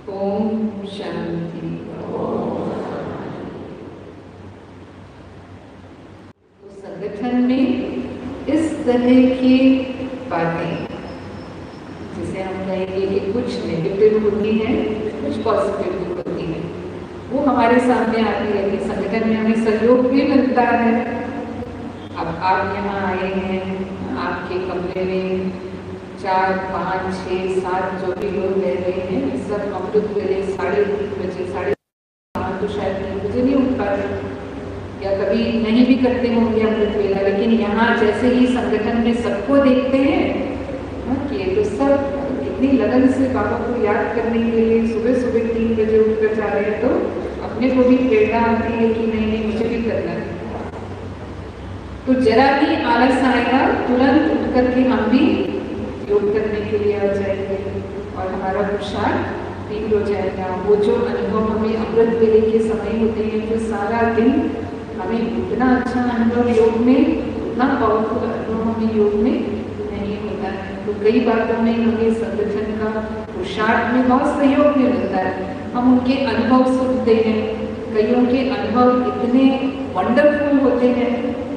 ओम शांति। तो संगठन में इस तरह की बातें, जिसे हम कहेंगे कि कुछ नेगेटिव होती हैं, कुछ पॉजिटिव भी होती हैं, वो हमारे सामने आती है कि संगठन में हमें सहयोग भी मिलता है। अब आप यहाँ आए हैं, आपके कमरे में 4, 5, 6, 7 जो भी लोग रह रहे हैं, सब अमृत वेले 3:30 बजे, 5:30 तो शायद 3 बजे नहीं उठ पाते या कभी नहीं भी करते होंगे अमृत वेला। लेकिन यहाँ जैसे ही संगठन में सबको देखते हैं कि ये तो सब इतनी लगन से बाबा को याद करने के लिए सुबह सुबह 3 बजे उठकर जा रहे हैं, तो अपने को भी प्रेरणा आती है कि नहीं नहीं मुझे भी करना है। तो जरा भी आलस आएगा, तुरंत उठ करके हम भी योग करने के लिए आ जाएंगे और हमारा पुरुषार्थ तीव्र हो जाएगा। वो जो अनुभव हमें अमृत वेले के समय होते हैं, फिर सारा दिन हमें उतना अच्छा अनुभव योग में, उतना पावरफुल अनुभव हमें योग में नहीं होता है। तो कई बातों में हमें संगठन का पुरुषार्थ में बहुत सहयोग भी मिलता है। हम उनके अनुभव सुनते हैं, कईयों के अनुभव इतने वंडरफुल होते हैं,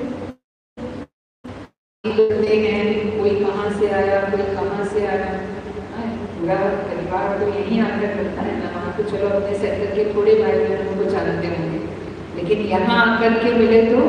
कोई कहाँ से आया, कोई कहाँ से आया, पूरा परिवार तो यहीं आकर करता है ना। वहाँ तो चलो अपने सेक्टर के थोड़े भाई बहनों को जानते होंगे, लेकिन यहाँ आकर के मिले तो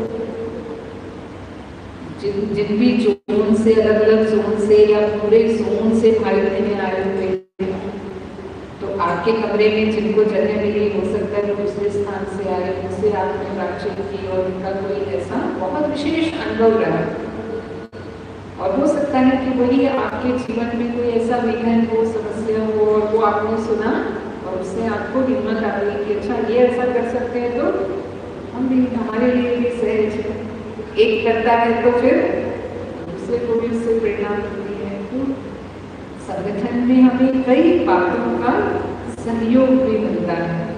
जिन भी जोन से, अलग अलग जोन से या पूरे जोन से भाई बहने आए हुए, तो आपके कमरे में जिनको जगह मिली, हो सकता है दूसरे स्थान से आए, उनसे आपने बातचीत की और उनका कोई ऐसा बहुत विशेष अनुभव रहा। और हो सकता है कि वही आपके जीवन में कोई ऐसा विघ्न हो, समस्या हो, और वो आपने सुना और उससे आपको हिम्मत आ गई कि अच्छा ये ऐसा कर सकते हैं, तो हम भी, हमारे लिए भी सहज है। एक करता है तो फिर दूसरे को भी उससे प्रेरणा मिलती है। तो संगठन में हमें कई बातों का सहयोग भी मिलता है।